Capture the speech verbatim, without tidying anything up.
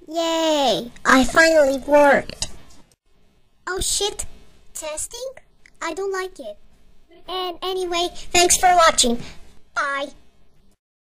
Yay! I finally worked. Oh shit! Testing? I don't like it. And anyway, thanks for watching. Bye.